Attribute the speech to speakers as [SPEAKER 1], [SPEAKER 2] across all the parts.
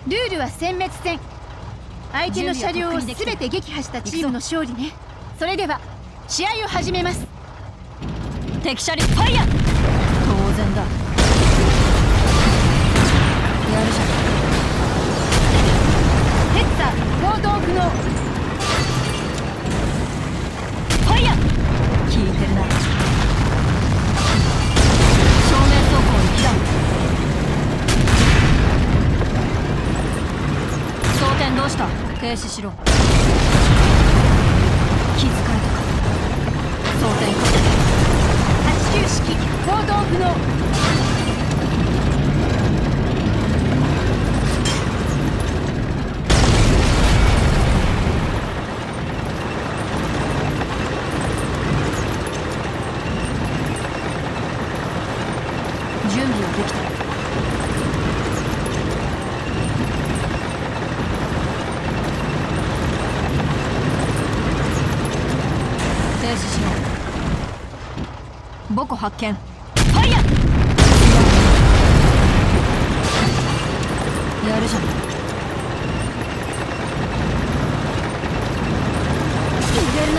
[SPEAKER 1] ルールは殲滅戦。相手の車両を全て撃破したチームの勝利ね。それでは試合を始めます。
[SPEAKER 2] 敵車両ファイヤー。当然だ。やるじゃん。
[SPEAKER 1] テッツァ行動不能。
[SPEAKER 2] ファイヤー。効いてるな。正面走行に避難。装填どうした？停止しろ。気づかれたか。装填か。
[SPEAKER 1] 89式行動不能。
[SPEAKER 2] 準備はできた。停止しろ。母庫発見。ファイヤー。やるじゃん。入れるな。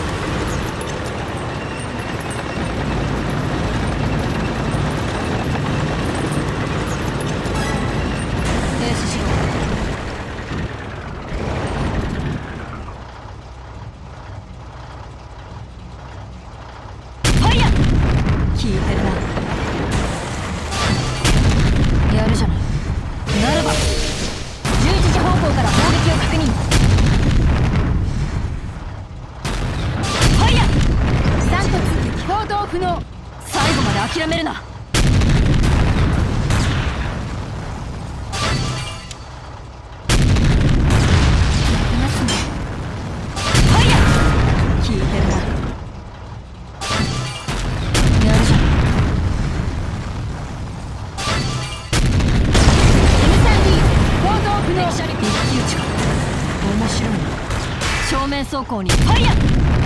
[SPEAKER 2] 停止しろ。ファイヤー。効いてるな。やるじゃない。ならば11時方向から砲撃を確認。ファイヤー。
[SPEAKER 1] 3突行動不能。
[SPEAKER 2] 最後まで諦めるな。正面走行にファイヤー。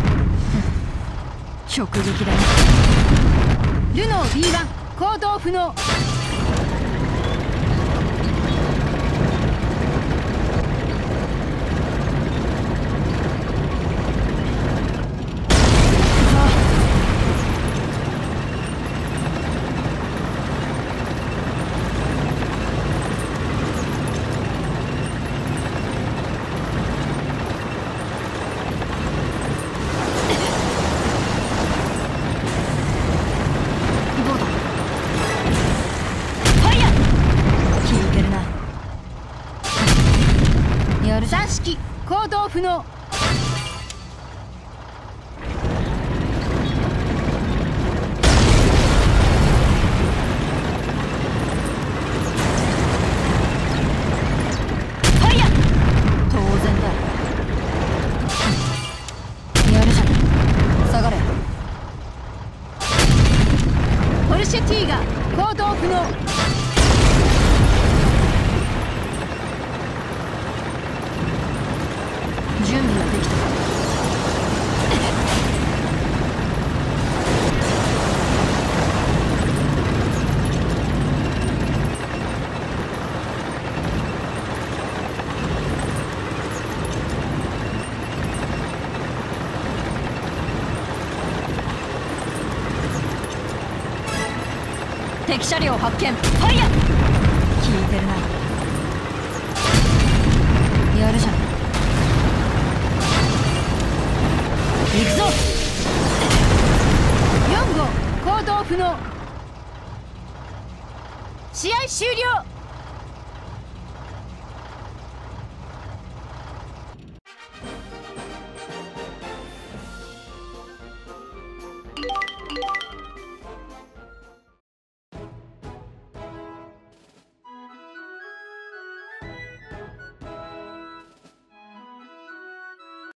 [SPEAKER 2] 直撃だな。
[SPEAKER 1] ルノー B1 行動不能。3式行動不能。
[SPEAKER 2] ファイヤー。当然だ。やるじゃん。下がれ。
[SPEAKER 1] ポルシェティーガ行動不能。
[SPEAKER 2] 準備はできた。敵車両発見。ファイヤー。効いてるな。やるじゃん。行くぞ。
[SPEAKER 1] 4号行動不能。試合終了。